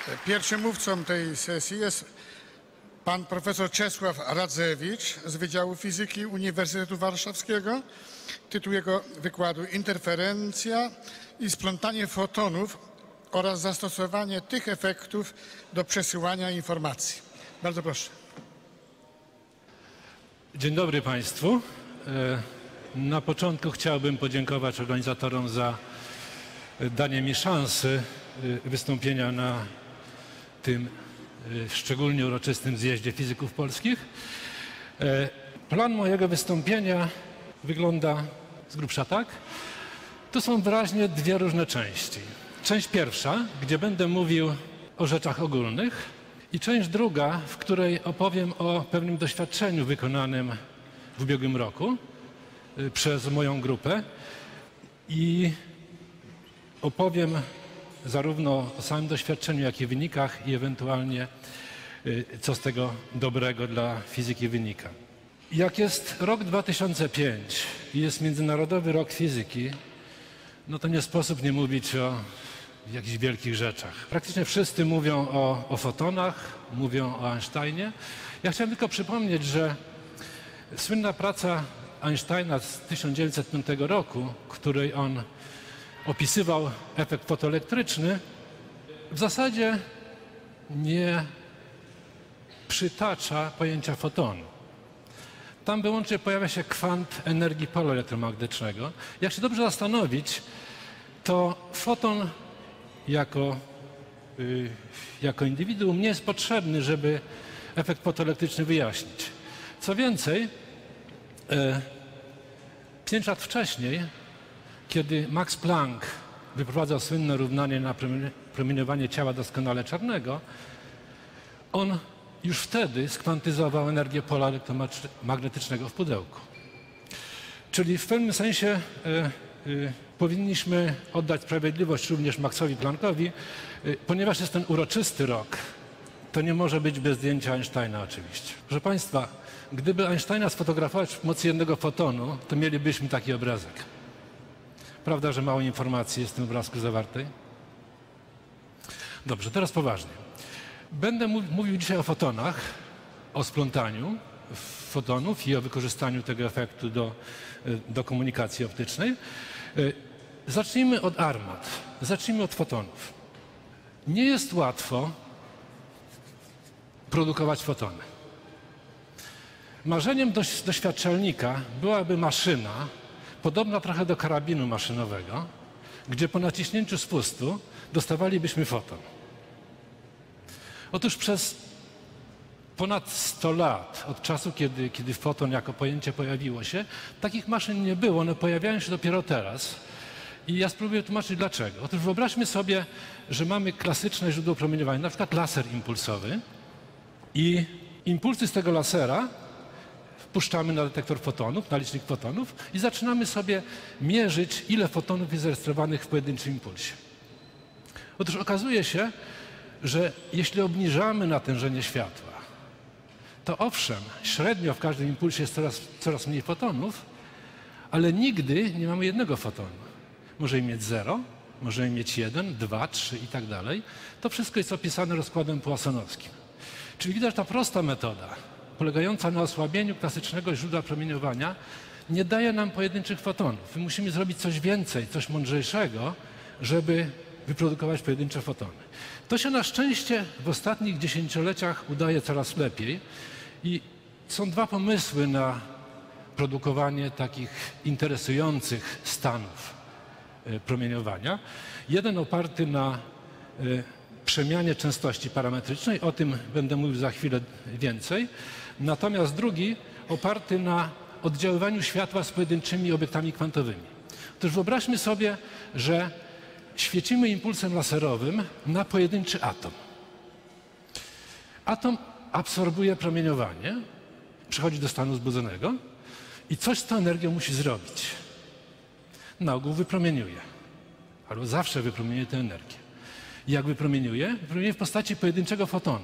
Pierwszym mówcą tej sesji jest pan profesor Czesław Radzewicz z Wydziału Fizyki Uniwersytetu Warszawskiego. Tytuł jego wykładu: Interferencja i splątanie fotonów oraz zastosowanie tych efektów do przesyłania informacji. Bardzo proszę. Dzień dobry Państwu. Na początku chciałbym podziękować organizatorom za danie mi szansy wystąpienia na tym szczególnie uroczystym zjeździe fizyków polskich. Plan mojego wystąpienia wygląda z grubsza tak. To są wyraźnie dwie różne części. Część pierwsza, gdzie będę mówił o rzeczach ogólnych, i część druga, w której opowiem o pewnym doświadczeniu wykonanym w ubiegłym roku przez moją grupę i opowiem zarówno o samym doświadczeniu, jak i wynikach i ewentualnie co z tego dobrego dla fizyki wynika. Jak jest rok 2005 i jest Międzynarodowy Rok Fizyki, no to nie sposób nie mówić o jakichś wielkich rzeczach. Praktycznie wszyscy mówią o fotonach, mówią o Einsteinie. Ja chciałem tylko przypomnieć, że słynna praca Einsteina z 1905 roku, w której on opisywał efekt fotoelektryczny, w zasadzie nie przytacza pojęcia fotonu. Tam wyłącznie pojawia się kwant energii pola elektromagnetycznego. Jak się dobrze zastanowić, to foton jako indywiduum nie jest potrzebny, żeby efekt fotoelektryczny wyjaśnić. Co więcej, 5 lat wcześniej, kiedy Max Planck wyprowadzał słynne równanie na promieniowanie ciała doskonale czarnego, on już wtedy skwantyzował energię pola elektromagnetycznego w pudełku. Czyli w pewnym sensie powinniśmy oddać sprawiedliwość również Maxowi Planckowi, ponieważ jest ten uroczysty rok, to nie może być bez zdjęcia Einsteina oczywiście. Proszę Państwa, gdyby Einsteina sfotografować w mocy jednego fotonu, to mielibyśmy taki obrazek. Prawda, że mało informacji jest w tym obrazku zawartej? Dobrze, teraz poważnie. Będę mówił dzisiaj o fotonach, o splątaniu fotonów i o wykorzystaniu tego efektu do komunikacji optycznej. Zacznijmy od armat, zacznijmy od fotonów. Nie jest łatwo produkować fotony. Marzeniem doświadczalnika byłaby maszyna podobna trochę do karabinu maszynowego, gdzie po naciśnięciu spustu dostawalibyśmy foton. Otóż przez ponad 100 lat, od czasu, kiedy foton jako pojęcie pojawiło się, takich maszyn nie było, one pojawiają się dopiero teraz. I ja spróbuję tłumaczyć dlaczego. Otóż wyobraźmy sobie, że mamy klasyczne źródło promieniowania, na przykład laser impulsowy, i impulsy z tego lasera wpuszczamy na detektor fotonów, na licznik fotonów i zaczynamy sobie mierzyć, ile fotonów jest zarejestrowanych w pojedynczym impulsie. Otóż okazuje się, że jeśli obniżamy natężenie światła, to owszem, średnio w każdym impulsie jest coraz mniej fotonów, ale nigdy nie mamy jednego fotonu. Możemy mieć 0, możemy mieć 1, 2, 3 i tak dalej. To wszystko jest opisane rozkładem poissonowskim. Czyli widać, ta prosta metoda, polegająca na osłabieniu klasycznego źródła promieniowania, nie daje nam pojedynczych fotonów. My musimy zrobić coś więcej, coś mądrzejszego, żeby wyprodukować pojedyncze fotony. To się na szczęście w ostatnich dziesięcioleciach udaje coraz lepiej i są dwa pomysły na produkowanie takich interesujących stanów promieniowania. Jeden oparty na przemianie częstości parametrycznej, o tym będę mówił za chwilę więcej, natomiast drugi oparty na oddziaływaniu światła z pojedynczymi obiektami kwantowymi. Otóż wyobraźmy sobie, że świecimy impulsem laserowym na pojedynczy atom. Atom absorbuje promieniowanie, przechodzi do stanu zbudzonego i coś z tą energią musi zrobić. Na ogół wypromieniuje, albo zawsze wypromieniuje tę energię. I jak wypromieniuje? Wypromieniuje w postaci pojedynczego fotonu.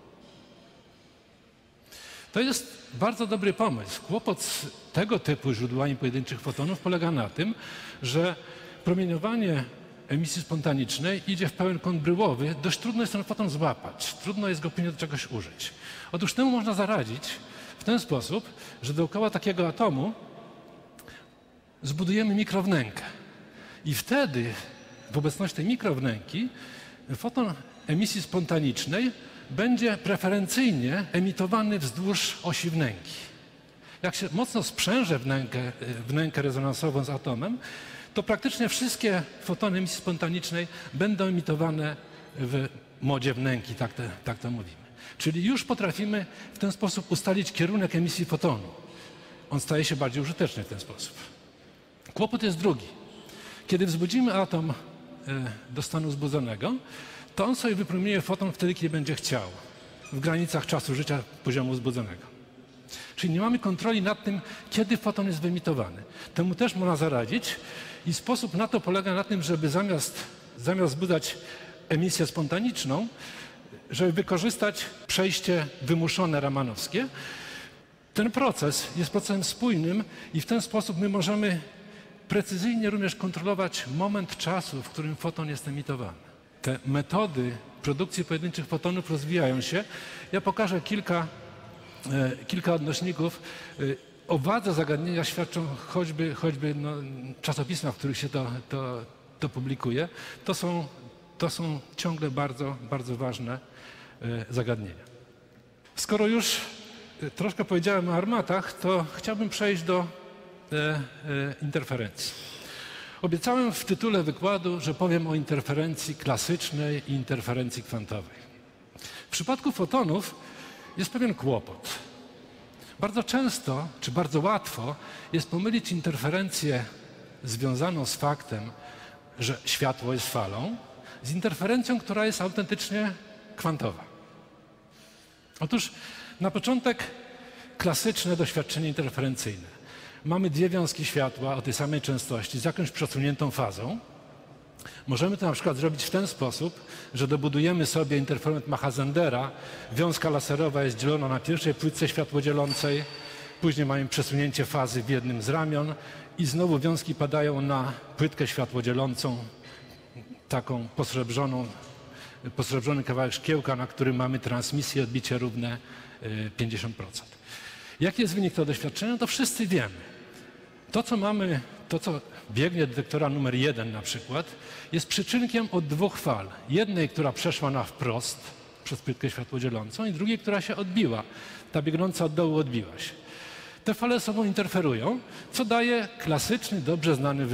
To jest bardzo dobry pomysł. Kłopot z tego typu źródłami pojedynczych fotonów polega na tym, że promieniowanie emisji spontanicznej idzie w pełen kąt bryłowy, dość trudno jest ten foton złapać, trudno jest go później do czegoś użyć. Otóż temu można zaradzić w ten sposób, że dookoła takiego atomu zbudujemy mikrownękę. I wtedy w obecności tej mikrownęki foton emisji spontanicznej będzie preferencyjnie emitowany wzdłuż osi wnęki. Jak się mocno sprzęże wnękę rezonansową z atomem, to praktycznie wszystkie fotony emisji spontanicznej będą emitowane w modzie wnęki, tak to mówimy. Czyli już potrafimy w ten sposób ustalić kierunek emisji fotonu. On staje się bardziej użyteczny w ten sposób. Kłopot jest drugi. Kiedy wzbudzimy atom do stanu zbudzonego, to on sobie wypromieniuje foton wtedy, kiedy będzie chciał, w granicach czasu życia poziomu wzbudzonego. Czyli nie mamy kontroli nad tym, kiedy foton jest wyemitowany. Temu też można zaradzić i sposób na to polega na tym, żeby zamiast wzbudzać emisję spontaniczną, żeby wykorzystać przejście wymuszone ramanowskie. Ten proces jest procesem spójnym i w ten sposób my możemy precyzyjnie również kontrolować moment czasu, w którym foton jest emitowany. Te metody produkcji pojedynczych fotonów rozwijają się. Ja pokażę kilka odnośników. O wadze zagadnienia świadczą choćby czasopisma, w których się to publikuje. To są ciągle bardzo, bardzo ważne zagadnienia. Skoro już troszkę powiedziałem o armatach, to chciałbym przejść do interferencji. Obiecałem w tytule wykładu, że powiem o interferencji klasycznej i interferencji kwantowej. W przypadku fotonów jest pewien kłopot. Bardzo często, czy bardzo łatwo jest pomylić interferencję związaną z faktem, że światło jest falą, z interferencją, która jest autentycznie kwantowa. Otóż na początek klasyczne doświadczenie interferencyjne. Mamy dwie wiązki światła o tej samej częstości z jakąś przesuniętą fazą. Możemy to na przykład zrobić w ten sposób, że dobudujemy sobie interferometr Macha-Zendera. Wiązka laserowa jest dzielona na pierwszej płytce światłodzielącej, później mamy przesunięcie fazy w jednym z ramion i znowu wiązki padają na płytkę światłodzielącą, taką posrebrzony kawałek szkiełka, na którym mamy transmisję i odbicie równe 50%. Jaki jest wynik tego doświadczenia? To wszyscy wiemy. To, co biegnie do detektora numer 1 na przykład, jest przyczynkiem od dwóch fal. Jednej, która przeszła na wprost przez płytkę światłodzielącą i drugiej, która się odbiła. Ta biegnąca od dołu odbiła się. Te fale ze sobą interferują, co daje klasyczny, dobrze znany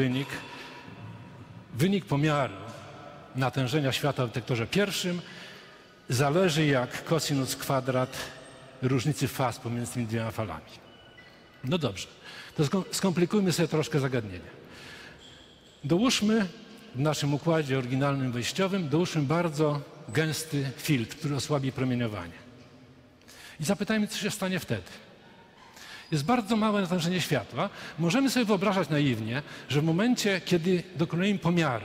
wynik pomiaru natężenia światła w detektorze pierwszym zależy jak kosinus kwadrat różnicy faz pomiędzy tymi dwiema falami. No dobrze, to skomplikujmy sobie troszkę zagadnienie. Dołóżmy w naszym układzie oryginalnym wejściowym, dołóżmy bardzo gęsty filtr, który osłabi promieniowanie. I zapytajmy, co się stanie wtedy. Jest bardzo małe natężenie światła. Możemy sobie wyobrażać naiwnie, że w momencie, kiedy dokonujemy pomiaru,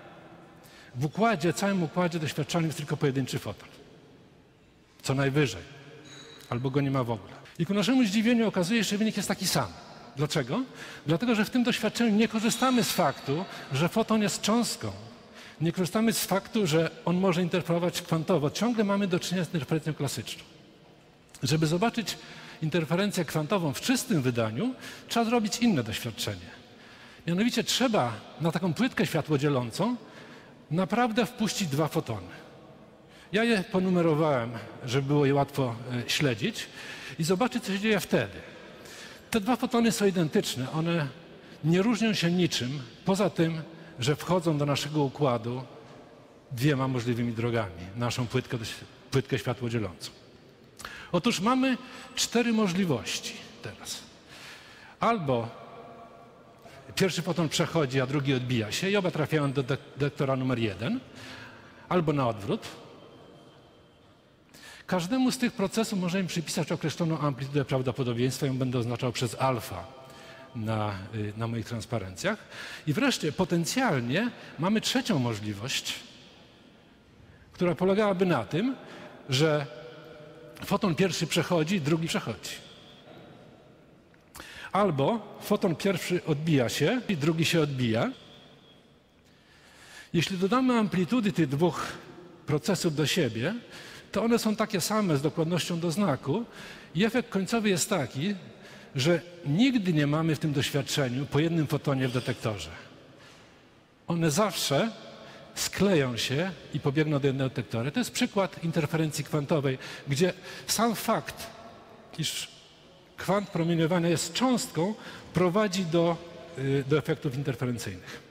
w całym układzie doświadczalnym jest tylko pojedynczy foton. Co najwyżej. Albo go nie ma w ogóle. I ku naszemu zdziwieniu okazuje się, że wynik jest taki sam. Dlaczego? Dlatego, że w tym doświadczeniu nie korzystamy z faktu, że foton jest cząstką. Nie korzystamy z faktu, że on może interferować kwantowo. Ciągle mamy do czynienia z interferencją klasyczną. Żeby zobaczyć interferencję kwantową w czystym wydaniu, trzeba zrobić inne doświadczenie. Mianowicie trzeba na taką płytkę światłodzielącą naprawdę wpuścić dwa fotony. Ja je ponumerowałem, żeby było je łatwo śledzić i zobaczyć, co się dzieje wtedy. Te dwa fotony są identyczne. One nie różnią się niczym, poza tym, że wchodzą do naszego układu dwiema możliwymi drogami, naszą płytkę światłodzielącą. Otóż mamy 4 możliwości teraz. Albo pierwszy foton przechodzi, a drugi odbija się i oba trafiają do detektora numer 1, albo na odwrót. Każdemu z tych procesów możemy przypisać określoną amplitudę prawdopodobieństwa, ją będę oznaczał przez alfa na moich transparencjach. I wreszcie potencjalnie mamy trzecią możliwość, która polegałaby na tym, że foton pierwszy przechodzi, drugi przechodzi. Albo foton pierwszy odbija się i drugi się odbija. Jeśli dodamy amplitudy tych dwóch procesów do siebie, to one są takie same z dokładnością do znaku i efekt końcowy jest taki, że nigdy nie mamy w tym doświadczeniu po jednym fotonie w detektorze. One zawsze skleją się i pobiegną do jednego detektora. To jest przykład interferencji kwantowej, gdzie sam fakt, iż kwant promieniowania jest cząstką, prowadzi do efektów interferencyjnych.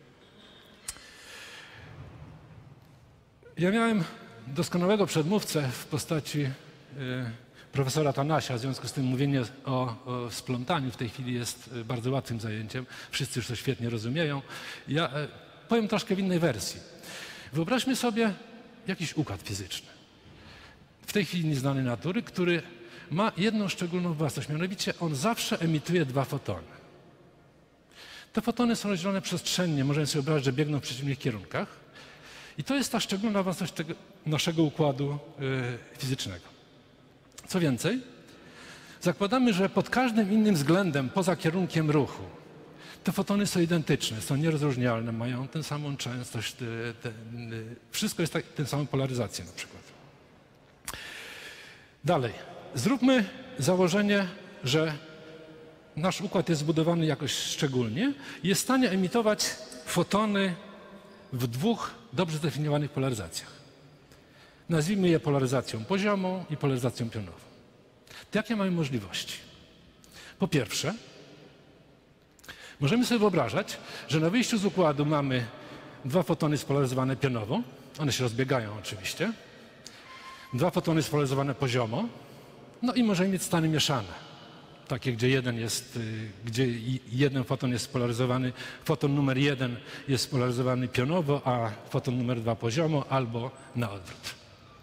Ja miałem doskonałego przedmówcę w postaci profesora Tanasia, w związku z tym mówienie o splątaniu w tej chwili jest bardzo łatwym zajęciem. Wszyscy już to świetnie rozumieją. Ja powiem troszkę w innej wersji. Wyobraźmy sobie jakiś układ fizyczny, w tej chwili nieznany natury, który ma jedną szczególną własność, mianowicie on zawsze emituje dwa fotony. Te fotony są rozdzielone przestrzennie, możemy sobie wyobrazić, że biegną w przeciwnych kierunkach. I to jest ta szczególna własność tego naszego układu fizycznego. Co więcej, zakładamy, że pod każdym innym względem, poza kierunkiem ruchu, te fotony są identyczne, są nierozróżnialne, mają tę samą częstość, wszystko jest tę samą polaryzację na przykład. Dalej, zróbmy założenie, że nasz układ jest zbudowany jakoś szczególnie i jest w stanie emitować fotony w dwóch dobrze zdefiniowanych polaryzacjach. Nazwijmy je polaryzacją poziomą i polaryzacją pionową. To jakie mamy możliwości? Po pierwsze, możemy sobie wyobrażać, że na wyjściu z układu mamy dwa fotony spolaryzowane pionowo. One się rozbiegają oczywiście. Dwa fotony spolaryzowane poziomo. No i możemy mieć stany mieszane. Takie, gdzie jeden foton jest spolaryzowany, foton numer 1 jest spolaryzowany pionowo, a foton numer 2 poziomo, albo na odwrót.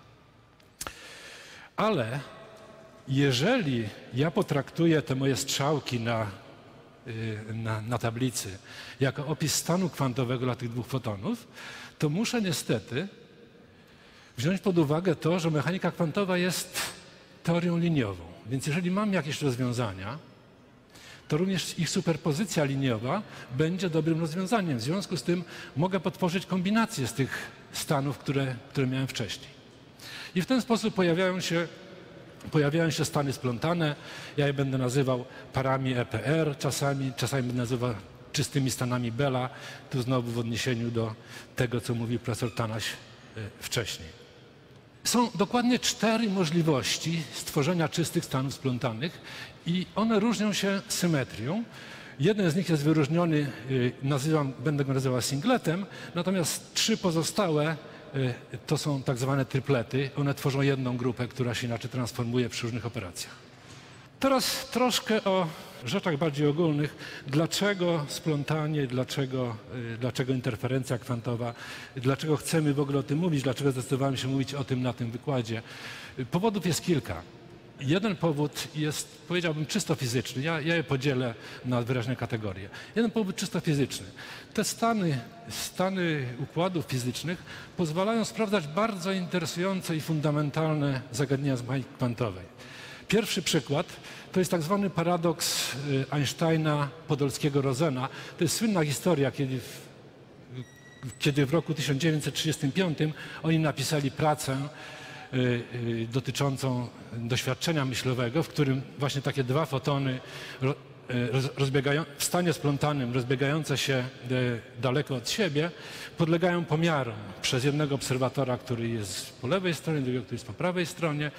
Ale jeżeli ja potraktuję te moje strzałki na tablicy jako opis stanu kwantowego dla tych dwóch fotonów, to muszę niestety wziąć pod uwagę to, że mechanika kwantowa jest teorią liniową. Więc jeżeli mam jakieś rozwiązania, to również ich superpozycja liniowa będzie dobrym rozwiązaniem. W związku z tym mogę potworzyć kombinację z tych stanów, które miałem wcześniej. I w ten sposób pojawiają się stany splątane. Ja je będę nazywał parami EPR, czasami będę nazywał czystymi stanami Bella. Tu znowu w odniesieniu do tego, co mówił profesor Tanaś wcześniej. Są dokładnie 4 możliwości stworzenia czystych stanów splątanych i one różnią się symetrią. Jeden z nich jest wyróżniony, będę go nazywał singletem, natomiast 3 pozostałe to są tak zwane tryplety. One tworzą jedną grupę, która się inaczej transformuje przy różnych operacjach. Teraz troszkę o rzeczach bardziej ogólnych. Dlaczego splątanie, dlaczego interferencja kwantowa, dlaczego chcemy w ogóle o tym mówić, dlaczego zdecydowałem się mówić o tym na tym wykładzie. Powodów jest kilka. Jeden powód jest, powiedziałbym, czysto fizyczny. Ja je podzielę na wyraźne kategorie. Jeden powód czysto fizyczny. Te stany układów fizycznych pozwalają sprawdzać bardzo interesujące i fundamentalne zagadnienia z mechaniki kwantowej. Pierwszy przykład to jest tak zwany paradoks Einsteina-Podolskiego-Rosena. To jest słynna historia, kiedy w roku 1935 oni napisali pracę dotyczącą doświadczenia myślowego, w którym właśnie takie dwa fotony w stanie splątanym, rozbiegające się daleko od siebie, podlegają pomiarom przez jednego obserwatora, który jest po lewej stronie, drugiego, który jest po prawej stronie.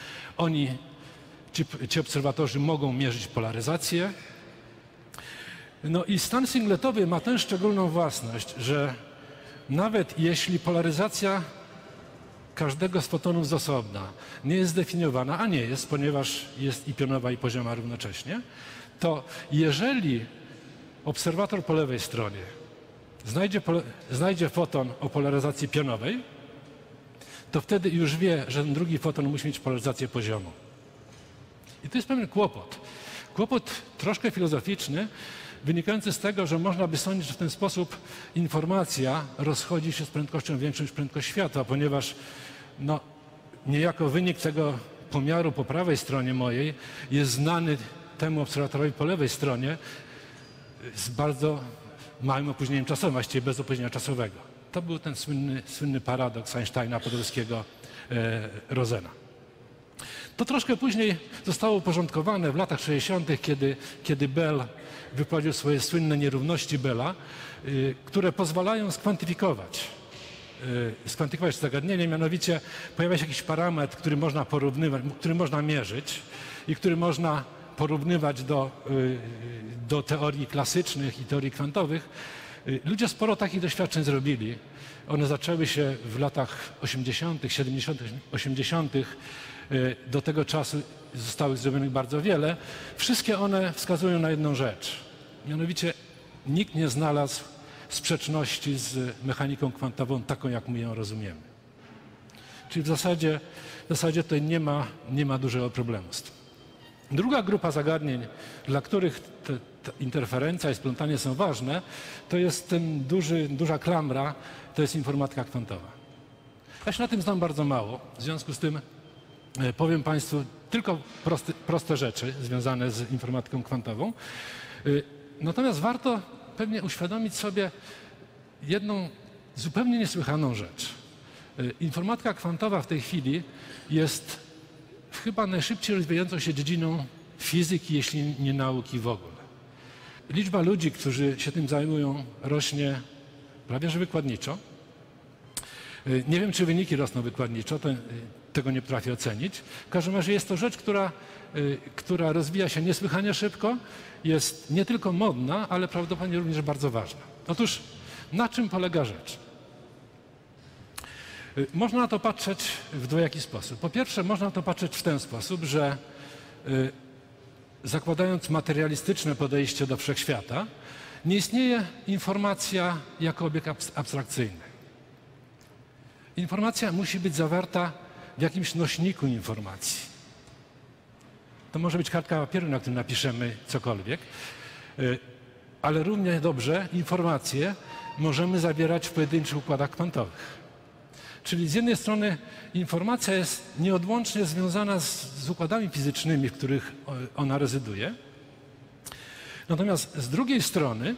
Ci obserwatorzy mogą mierzyć polaryzację. No i stan singletowy ma tę szczególną własność, że nawet jeśli polaryzacja każdego z fotonów z osobna nie jest zdefiniowana, a nie jest, ponieważ jest i pionowa, i pozioma równocześnie, to jeżeli obserwator po lewej stronie znajdzie foton o polaryzacji pionowej, to wtedy już wie, że ten drugi foton musi mieć polaryzację poziomą. I to jest pewien kłopot. Kłopot troszkę filozoficzny, wynikający z tego, że można by sądzić, że w ten sposób informacja rozchodzi się z prędkością większą niż prędkość światła, ponieważ niejako wynik tego pomiaru po prawej stronie mojej jest znany temu obserwatorowi po lewej stronie z bardzo małym opóźnieniem czasowym, właściwie bez opóźnienia czasowego. To był ten słynny paradoks Einsteina, Podolskiego, Rosena. To troszkę później zostało uporządkowane w latach 60., kiedy Bell wyprowadził swoje słynne nierówności Bella, które pozwalają skwantyfikować zagadnienie, mianowicie pojawia się jakiś parametr, który można porównywać, który można mierzyć i który można porównywać do teorii klasycznych i teorii kwantowych. Ludzie sporo takich doświadczeń zrobili. One zaczęły się w latach 80., 70., 80. Do tego czasu zostało zrobionych bardzo wiele. Wszystkie one wskazują na jedną rzecz. Mianowicie nikt nie znalazł sprzeczności z mechaniką kwantową taką, jak my ją rozumiemy. Czyli w zasadzie tutaj nie ma dużego problemu z tym. Druga grupa zagadnień, dla których ta interferencja i splątanie są ważne, to jest duża klamra, to jest informatyka kwantowa. Ja się na tym znam bardzo mało, w związku z tym powiem Państwu tylko proste rzeczy związane z informatyką kwantową. Natomiast warto pewnie uświadomić sobie jedną zupełnie niesłychaną rzecz. Informatyka kwantowa w tej chwili jest chyba najszybciej rozwijającą się dziedziną fizyki, jeśli nie nauki w ogóle. Liczba ludzi, którzy się tym zajmują, rośnie prawie że wykładniczo. Nie wiem, czy wyniki rosną wykładniczo, tego nie potrafię ocenić. W każdym razie jest to rzecz, która rozwija się niesłychanie szybko, jest nie tylko modna, ale prawdopodobnie również bardzo ważna. Otóż na czym polega rzecz? Można na to patrzeć w dwojaki sposób. Po pierwsze, można na to patrzeć w ten sposób, że zakładając materialistyczne podejście do wszechświata, nie istnieje informacja jako obiekt abstrakcyjny. Informacja musi być zawarta w jakimś nośniku informacji. To może być kartka papieru, na którym napiszemy cokolwiek, ale równie dobrze informacje możemy zawierać w pojedynczych układach kwantowych. Czyli z jednej strony informacja jest nieodłącznie związana z układami fizycznymi, w których ona rezyduje. Natomiast z drugiej strony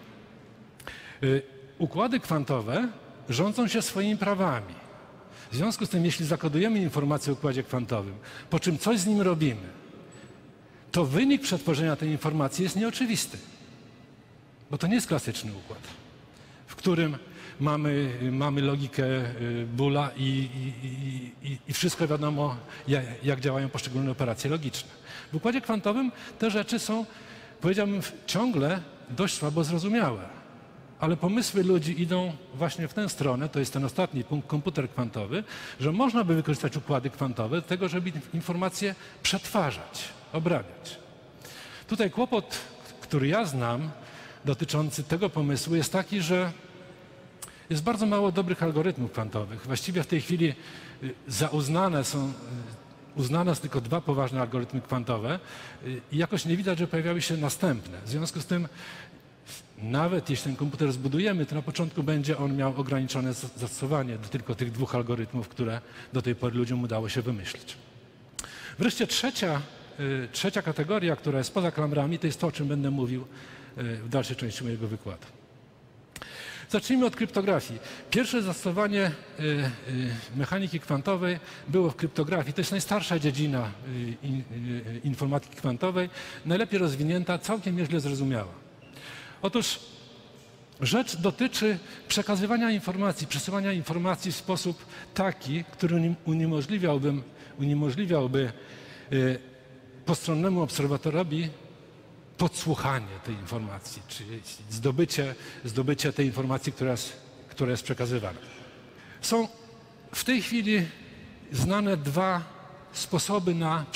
układy kwantowe rządzą się swoimi prawami. W związku z tym, jeśli zakodujemy informację o układzie kwantowym, po czym coś z nim robimy, to wynik przetworzenia tej informacji jest nieoczywisty. Bo to nie jest klasyczny układ, w którym mamy logikę Boola i wszystko wiadomo, jak działają poszczególne operacje logiczne. W układzie kwantowym te rzeczy są, powiedziałbym, ciągle dość słabo zrozumiałe. Ale pomysły ludzi idą właśnie w tę stronę, to jest ten ostatni punkt, komputer kwantowy, że można by wykorzystać układy kwantowe do tego, żeby informacje przetwarzać, obrabiać. Tutaj kłopot, który ja znam, dotyczący tego pomysłu jest taki, że jest bardzo mało dobrych algorytmów kwantowych. Właściwie w tej chwili uznane są tylko dwa poważne algorytmy kwantowe i jakoś nie widać, że pojawiały się następne. W związku z tym nawet jeśli ten komputer zbudujemy, to na początku będzie on miał ograniczone zastosowanie do tylko tych dwóch algorytmów, które do tej pory ludziom udało się wymyślić. Wreszcie trzecia kategoria, która jest poza klamrami, to jest to, o czym będę mówił w dalszej części mojego wykładu. Zacznijmy od kryptografii. Pierwsze zastosowanie mechaniki kwantowej było w kryptografii. To jest najstarsza dziedzina informatyki kwantowej, najlepiej rozwinięta, całkiem nieźle zrozumiała. Otóż rzecz dotyczy przekazywania informacji, przesyłania informacji w sposób taki, który uniemożliwiałby postronnemu obserwatorowi podsłuchanie tej informacji, czyli zdobycie tej informacji, która jest przekazywana. Są w tej chwili znane dwa sposoby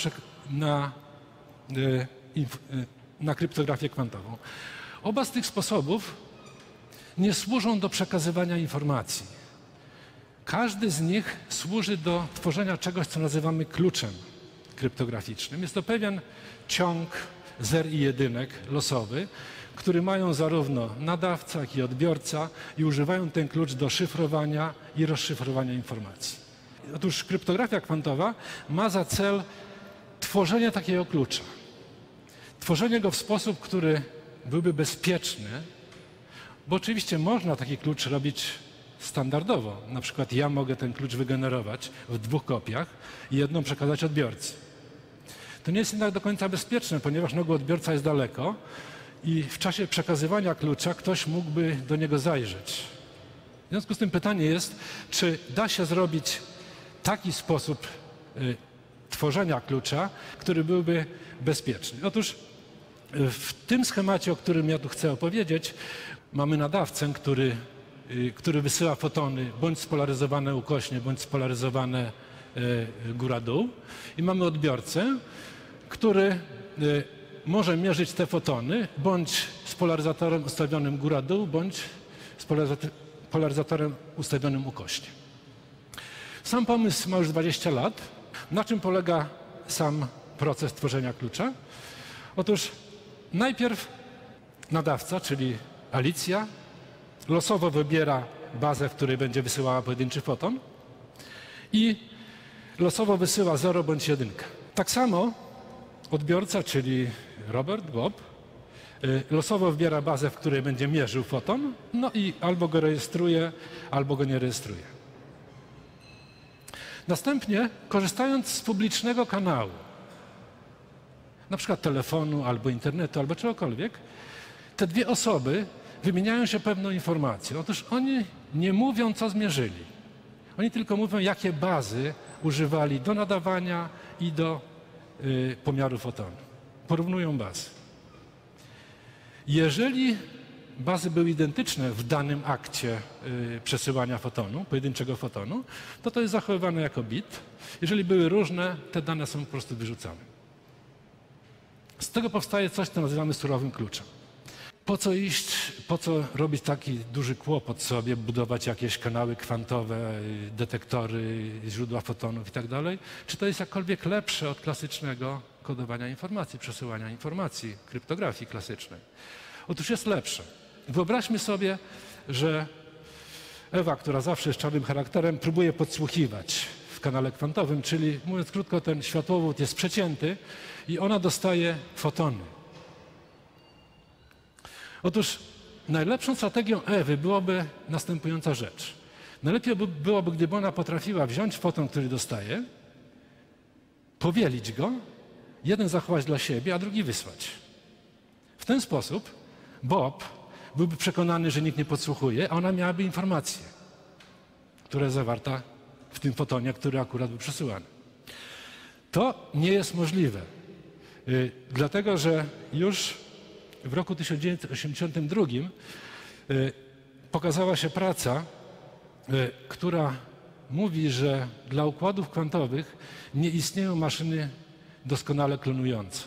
na kryptografię kwantową. Oba z tych sposobów nie służą do przekazywania informacji. Każdy z nich służy do tworzenia czegoś, co nazywamy kluczem kryptograficznym. Jest to pewien ciąg zer i jedynek losowy, który mają zarówno nadawca, jak i odbiorca i używają ten klucz do szyfrowania i rozszyfrowania informacji. Otóż kryptografia kwantowa ma za cel tworzenie takiego klucza. Tworzenie go w sposób, który byłby bezpieczny, bo oczywiście można taki klucz robić standardowo. Na przykład ja mogę ten klucz wygenerować w 2 kopiach i jedną przekazać odbiorcy. To nie jest jednak do końca bezpieczne, ponieważ odbiorca jest daleko i w czasie przekazywania klucza ktoś mógłby do niego zajrzeć. W związku z tym pytanie jest, czy da się zrobić taki sposób tworzenia klucza, który byłby bezpieczny. Otóż w tym schemacie, o którym ja tu chcę opowiedzieć, mamy nadawcę, który wysyła fotony bądź spolaryzowane ukośnie, bądź spolaryzowane góra-dół i mamy odbiorcę, który może mierzyć te fotony bądź z polaryzatorem ustawionym góra-dół, bądź z polaryzatorem ustawionym ukośnie. Sam pomysł ma już 20 lat. Na czym polega sam proces tworzenia klucza? Otóż najpierw nadawca, czyli Alicja, losowo wybiera bazę, w której będzie wysyłała pojedynczy foton i losowo wysyła 0 bądź 1. Tak samo odbiorca, czyli Robert, Bob, losowo wybiera bazę, w której będzie mierzył foton, no i albo go rejestruje, albo go nie rejestruje. Następnie, korzystając z publicznego kanału, na przykład telefonu, albo internetu, albo czegokolwiek, te 2 osoby wymieniają się pewną informacją. Otóż oni nie mówią, co zmierzyli. Oni tylko mówią, jakie bazy używali do nadawania i do pomiaru fotonu. Porównują bazy. Jeżeli bazy były identyczne w danym akcie przesyłania fotonu, pojedynczego fotonu, to jest zachowywane jako bit. Jeżeli były różne, te dane są po prostu wyrzucane. Z tego powstaje coś, co nazywamy surowym kluczem. Po co iść, po co robić taki duży kłopot sobie, budować jakieś kanały kwantowe, detektory, źródła fotonów i tak dalej? Czy to jest jakkolwiek lepsze od klasycznego kodowania informacji, przesyłania informacji, kryptografii klasycznej? Otóż jest lepsze. Wyobraźmy sobie, że Ewa, która zawsze jest czarnym charakterem, próbuje podsłuchiwać w kanale kwantowym, czyli mówiąc krótko, ten światłowód jest przecięty i ona dostaje fotony. Otóż najlepszą strategią Ewy byłoby następująca rzecz. Najlepiej byłoby, gdyby ona potrafiła wziąć foton, który dostaje, powielić go, jeden zachować dla siebie, a drugi wysłać. W ten sposób Bob byłby przekonany, że nikt nie podsłuchuje, a ona miałaby informację, która jest zawarta w tym fotonie, który akurat był przesyłany. To nie jest możliwe, dlatego że już w roku 1982 pokazała się praca, która mówi, że dla układów kwantowych nie istnieją maszyny doskonale klonujące.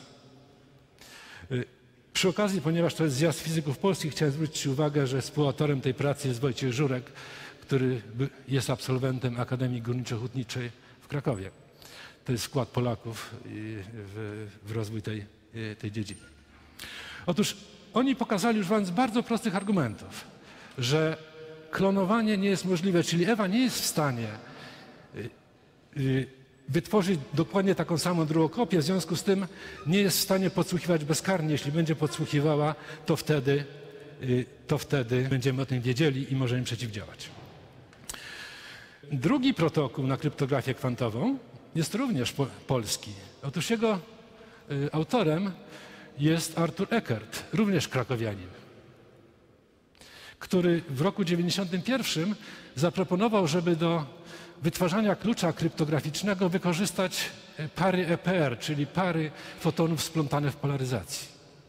Przy okazji, ponieważ to jest zjazd fizyków polskich, chciałem zwrócić uwagę, że współautorem tej pracy jest Wojciech Żurek, który jest absolwentem Akademii Górniczo-Hutniczej w Krakowie. To jest wkład Polaków w rozwój tej dziedziny. Otóż oni pokazali, używając bardzo prostych argumentów, że klonowanie nie jest możliwe, czyli Ewa nie jest w stanie wytworzyć dokładnie taką samą drugą kopię, w związku z tym nie jest w stanie podsłuchiwać bezkarnie. Jeśli będzie podsłuchiwała, to wtedy będziemy o tym wiedzieli i możemy przeciwdziałać. Drugi protokół na kryptografię kwantową jest również polski. Otóż jego autorem jest Arthur Eckert, również krakowianin, który w roku 1991 zaproponował, żeby do wytwarzania klucza kryptograficznego wykorzystać pary EPR, czyli pary fotonów splątane w polaryzacji.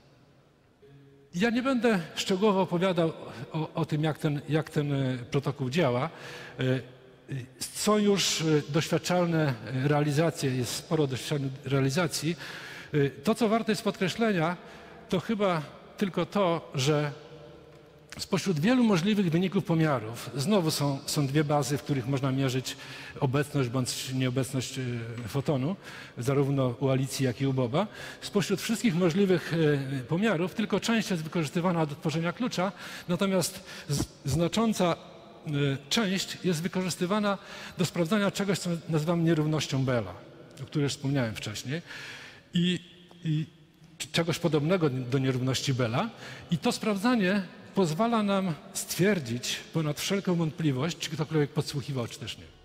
Ja nie będę szczegółowo opowiadał o tym, jak ten protokół działa. Są już doświadczalne realizacje, jest sporo doświadczalnych realizacji. To, co warte jest podkreślenia, to chyba tylko to, że spośród wielu możliwych wyników pomiarów, znowu są 2 bazy, w których można mierzyć obecność bądź nieobecność fotonu, zarówno u Alicji, jak i u Boba. Spośród wszystkich możliwych pomiarów tylko część jest wykorzystywana do tworzenia klucza, natomiast znacząca część jest wykorzystywana do sprawdzania czegoś, co nazywam nierównością Bella, o której już wspomniałem wcześniej, i czegoś podobnego do nierówności Bella. I to sprawdzanie pozwala nam stwierdzić ponad wszelką wątpliwość, czy ktokolwiek podsłuchiwał, czy też nie.